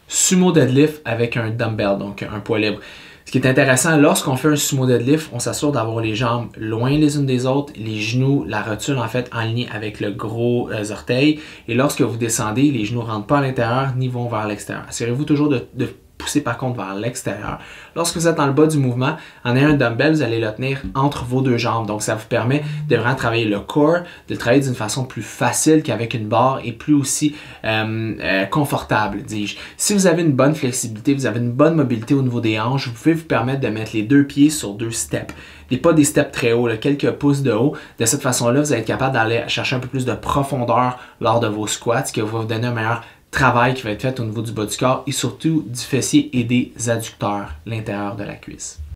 sumo deadlift avec un dumbbell, donc un poids libre. Ce qui est intéressant, lorsqu'on fait un sumo deadlift, on s'assure d'avoir les jambes loin les unes des autres, les genoux, la rotule en fait en ligne avec le gros orteil. Et lorsque vous descendez, les genoux ne rentrent pas à l'intérieur ni vont vers l'extérieur. Assurez-vous toujours de pousser par contre vers l'extérieur. Lorsque vous êtes dans le bas du mouvement, en ayant un dumbbell, vous allez le tenir entre vos deux jambes. Donc ça vous permet de vraiment travailler le core, de le travailler d'une façon plus facile qu'avec une barre et plus aussi confortable, dis-je. Si vous avez une bonne flexibilité, vous avez une bonne mobilité au niveau des hanches, vous pouvez vous permettre de mettre les deux pieds sur deux steps. Et pas des steps très hauts, là, quelques pouces de haut. De cette façon-là, vous allez être capable d'aller chercher un peu plus de profondeur lors de vos squats, ce qui va vous donner un meilleur travail qui va être fait au niveau du bas du corps et surtout du fessier et des adducteurs, l'intérieur de la cuisse.